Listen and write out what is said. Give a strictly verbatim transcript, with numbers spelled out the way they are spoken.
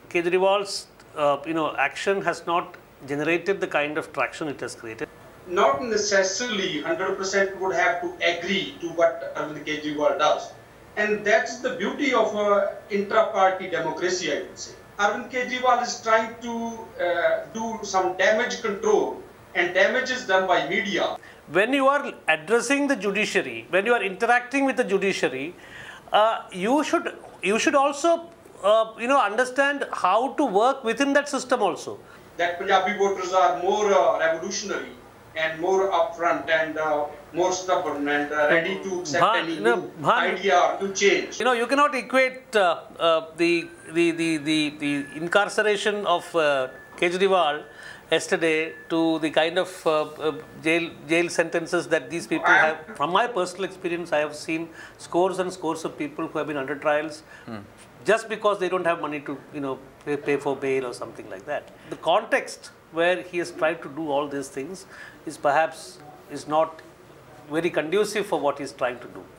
Kejriwal's uh, you know, action has not generated the kind of traction it has created. Not necessarily one hundred percent would have to agree to what Arvind Kejriwal does. And that's the beauty of uh, intra-party democracy, I would say. Arvind Kejriwal is trying to uh, do some damage control, and damage is done by media. When you are addressing the judiciary, when you are interacting with the judiciary, uh, you should you should also uh, you know understand how to work within that system also. That Punjabi voters are more uh, revolutionary and more upfront and uh, more stubborn and uh, ready to accept Bhan, any no, new Bhan, idea or new change. You know, you cannot equate uh, uh, the, the, the, the, the incarceration of uh, Kejriwal yesterday to the kind of uh, uh, jail, jail sentences that these people have. From my personal experience, I have seen scores and scores of people who have been under trials hmm. just because they don't have money to, you know, pay, pay for bail or something like that. The context where he has tried to do all these things is perhaps is not very conducive for what he is trying to do.